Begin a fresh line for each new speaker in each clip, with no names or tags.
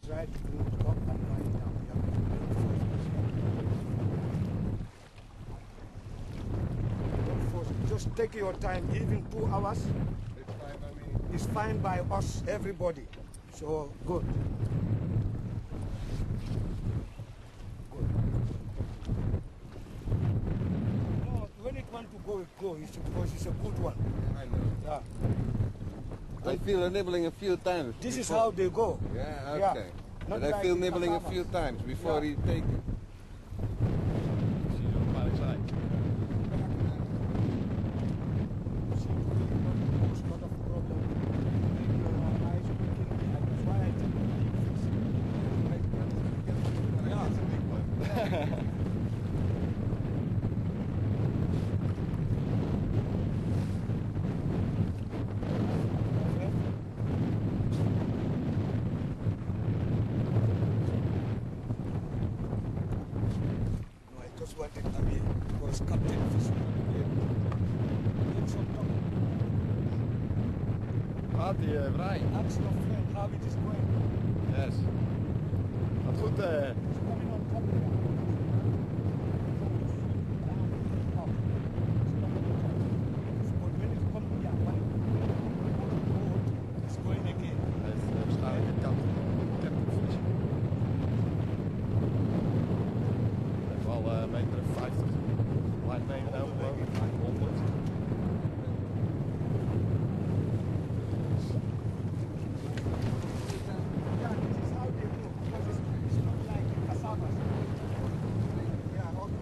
Try to bring it up and wind down. Don't force it. Just take your time. Even 2 hours
It's fine by me.
is fine by us, everybody. So good. Good. No, when it want to go, it go. It's because it's a good one.
I know.
Yeah.
I feel a nibbling a few times.
This is
before-
how they go.
Yeah, okay.
Not
But I
like
feel
in
nibbling a
cassavas.
few times before
Yeah.
he take it.
Zie je op waar ik zei.
No, I just wanted to be because Captain Fish.
Gaat hij vrij?
Ask your friend how it is going.
Yes. Gaat goed
It's coming on top there. Down, up. It's coming on top. But when it comes here, when it goes, it's going again.
Hij heeft waarschijnlijk een campingvis. Heeft wel een meter en 50. Lijkt meegenomen geloof ik. 100.
Yeah, this is how they do because it's not like cassavas. Yeah, okay.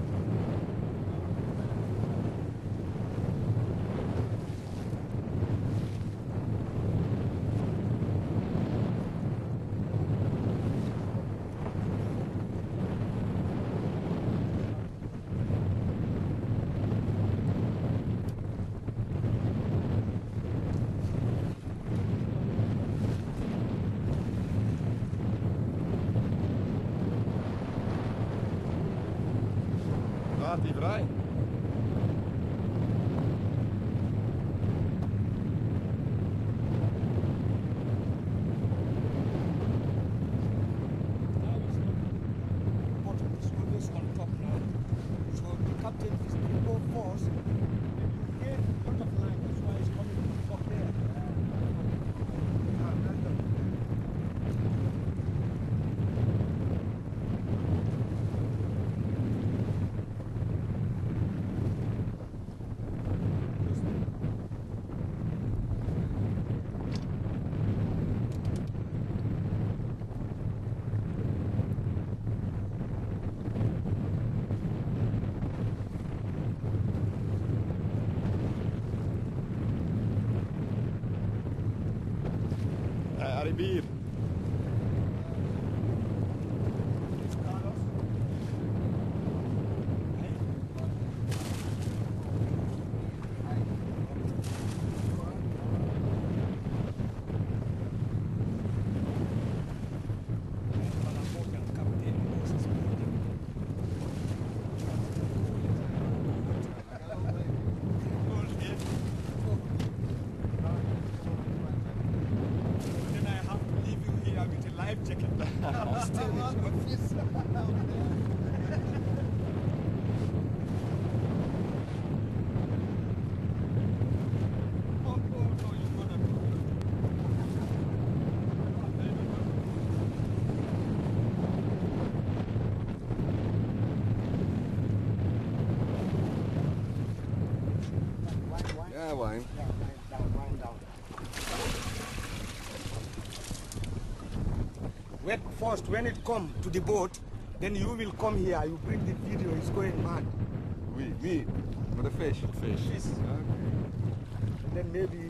Gaat hij vrij?
Now it's not bottom, it's always on top now. So the captain is the go force. You get a lot of line, that's why it's coming from there.
Arabier.
It's Carlos. Hey. Then I have to leave you here with a life jacket. Oh, no, you're gonna do.
Yeah, wine.
Yeah, wind down. First, when it come to the boat, then you will come here. You bring the video. It's going mad.
Me. For the fish.
Vis.
This,
Okay.
and then maybe.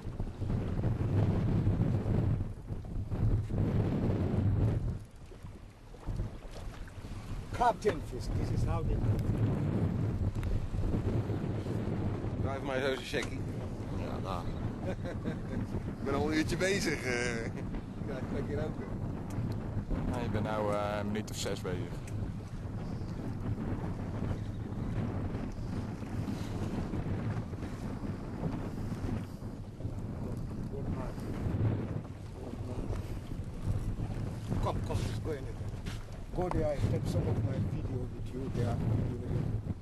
Captain fish. This is how they do.
Blijf maar zo zijn checkie.
Ja, nou.
Ik ben al een uurtje bezig. Ja, ik ga hier ook.
Nou, je bent nou een minuut of 6 bezig.
Kom. Go anywhere. Go there, I take some of my video with you there.